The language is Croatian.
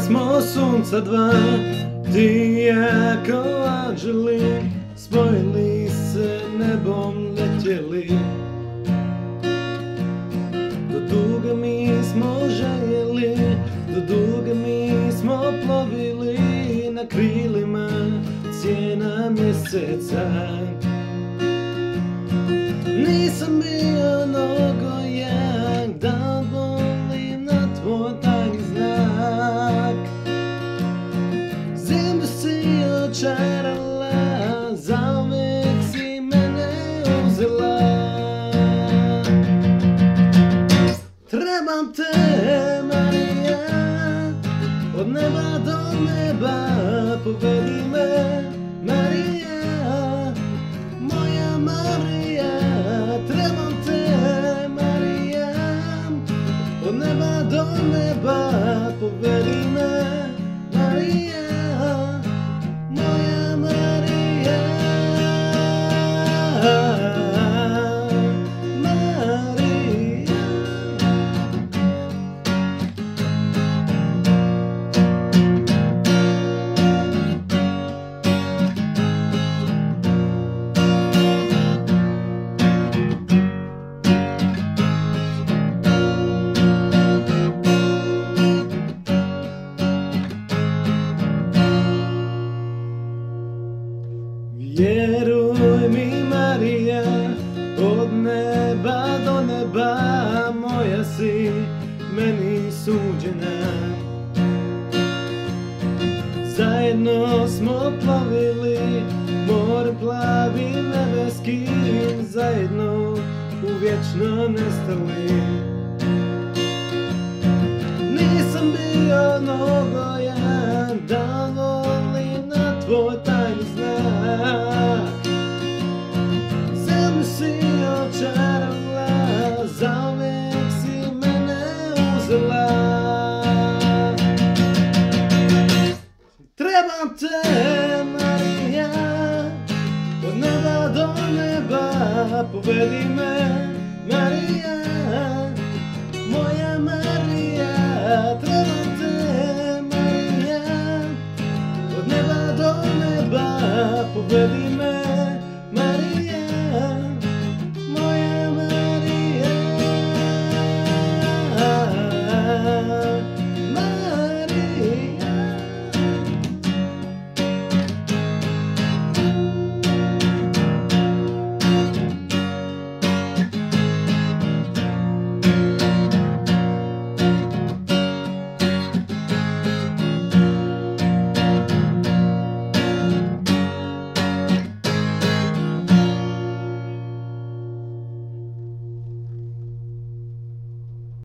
smo sunca dva, ti i ja kao anđeli, spojili se nebom letjeli. Do duga mi smo željeli, do duga mi smo plovili na krilima sjena mjeseca. Nisam bio nogojak da volim na tvoj tajni znak. Zemlju si očarala, zauvijek si mene uzela. Trebam te, Marija, od neba do neba, povedi me, Marija, moja Marija. Trebam te, Marija, od neba do neba, povedi me, Marija, moja Marija. Vjeruj mi, Marija, od neba do neba moja si meni suđena. Zajedno smo plovili more plavim nebeskim, zajedno uvječno nestali. Nisam bio nogojan da volim na tvoj tajni znak. Zemlju si očarala, zauvijek si mene uzela. Trebam te, Marija, od neba do neba, povedi me, Marija, moja Marija. Trebam te, Marija, od neba do neba, povedi